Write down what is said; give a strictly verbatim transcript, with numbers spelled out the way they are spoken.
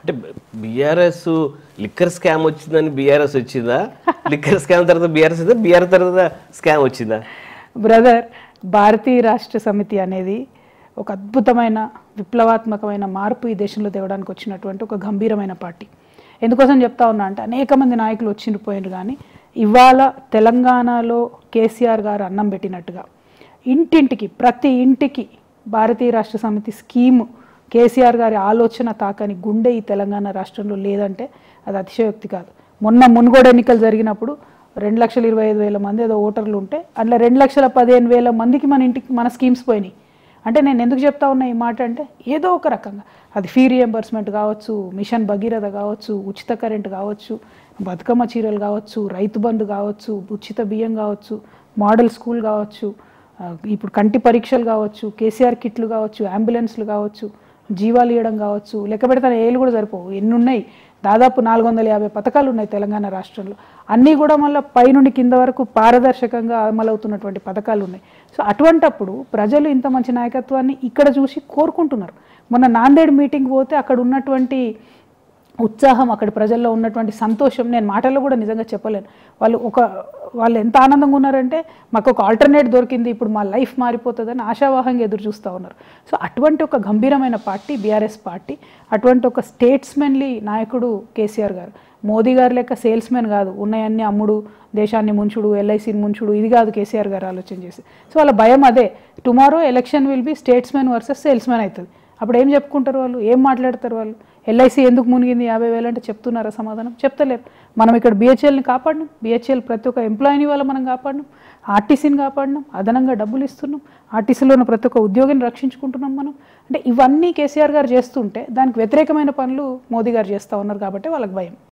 అంటే BRS liquor scam వచ్చిందని BRS వచ్చిందా, లిక్కర్ స్కామ్ తర్వాత బీఆర్ఎస్ వచ్చిందా, బీఆర్ తర్వాత స్కామ్ వచ్చిందా? బ్రదర్, భారతీయ రాష్ట్ర సమితి అనేది ఒక అద్భుతమైన విప్లవాత్మకమైన మార్పు ఈ దేశంలో తేవడానికి వచ్చినటువంటి ఒక గంభీరమైన పార్టీ. ఎందుకోసం చెప్తా ఉన్నా అంటే అనేక మంది నాయకులు వచ్చిండ్రు పోయినరు, కానీ ఇవాళ తెలంగాణలో కేసీఆర్ గారు అన్నం పెట్టినట్టుగా ఇంటింటికి ప్రతి ఇంటికి భారతీయ రాష్ట్ర సమితి స్కీము కేసీఆర్ గారి ఆలోచన తాకని గుండె ఈ తెలంగాణ రాష్ట్రంలో లేదంటే అది అతిశయోక్తి కాదు. మొన్న మున్గోడు ఎన్నికలు జరిగినప్పుడు రెండు లక్షల ఇరవై ఐదు వేల మంది ఏదో ఓటర్లు ఉంటే అందులో రెండు లక్షల పదిహేను వేల మందికి మన ఇంటికి మన స్కీమ్స్ పోయినాయి. అంటే నేను ఎందుకు చెప్తా ఉన్నా ఈ మాట అంటే ఏదో ఒక రకంగా అది ఫీ రియంబర్స్మెంట్ కావచ్చు, మిషన్ భగీరథ కావచ్చు, ఉచిత కరెంట్ కావచ్చు, బతుకమ్మ చీరలు కావచ్చు, రైతు బంధు కావచ్చు, ఉచిత బియ్యం కావచ్చు, మోడల్ స్కూల్ కావచ్చు, ఇప్పుడు కంటి పరీక్షలు కావచ్చు, కేసీఆర్ కిట్లు కావచ్చు, అంబులెన్స్లు కావచ్చు, జీవాలు ఇవ్వడం కావచ్చు, లెక్క పెడతాను ఏళ్ళు కూడా సరిపోవు, ఎన్ని ఉన్నాయి, దాదాపు నాలుగు వందల యాభై పథకాలు ఉన్నాయి తెలంగాణ రాష్ట్రంలో. అన్నీ కూడా మళ్ళీ పైనుండి కింద వరకు పారదర్శకంగా అమలవుతున్నటువంటి పథకాలు ఉన్నాయి. సో అటువంటప్పుడు ప్రజలు ఇంత మంచి నాయకత్వాన్ని ఇక్కడ చూసి కోరుకుంటున్నారు. మొన్న నాందేడ్ మీటింగ్ పోతే అక్కడ ఉన్నటువంటి ఉత్సాహం, అక్కడ ప్రజల్లో ఉన్నటువంటి సంతోషం నేను మాటల్లో కూడా నిజంగా చెప్పలేను. వాళ్ళు ఒక వాళ్ళు ఎంత ఆనందంగా ఉన్నారంటే మాకు ఒక ఆల్టర్నేట్ దొరికింది, ఇప్పుడు మా లైఫ్ మారిపోతుందని ఆశావాహంగా ఎదురు చూస్తూ ఉన్నారు. సో అటువంటి ఒక గంభీరమైన పార్టీ బీఆర్ఎస్ పార్టీ, అటువంటి ఒక స్టేట్స్మెన్లీ నాయకుడు కేసీఆర్ గారు. మోదీ గారు లెక్క సేల్స్మెన్ కాదు, ఉన్నాయన్నీ అమ్ముడు, దేశాన్ని ముంచుడు, ఎల్ఐసిని ముంచుడు, ఇది కాదు కేసీఆర్ గారు ఆలోచన చేసి. సో వాళ్ళ భయం అదే, tomorrow election will be statesmen versus salesmen అవుతుంది. అప్పుడు ఏం చెప్పుకుంటారు వాళ్ళు, ఏం మాట్లాడతారు వాళ్ళు? ఎల్ఐసి ఎందుకు మునిగింది యాభై వేలు అంటే చెప్తున్నారా సమాధానం? చెప్తలేరు. మనం ఇక్కడ బిహెచ్ఎల్ని కాపాడినాం, బిహెచ్ఎల్ ప్రతి ఒక్క ఎంప్లాయీని వల్ల మనం కాపాడినాం, ఆర్టీసీని కాపాడినాం, అదనంగా డబ్బులు ఇస్తున్నాం, ఆర్టీసీలో ఉన్న ప్రతి ఒక్క ఉద్యోగిని రక్షించుకుంటున్నాం మనం. అంటే ఇవన్నీ కేసీఆర్ గారు చేస్తుంటే దానికి వ్యతిరేకమైన పనులు మోదీ గారు చేస్తూ ఉన్నారు కాబట్టి వాళ్ళకి భయం.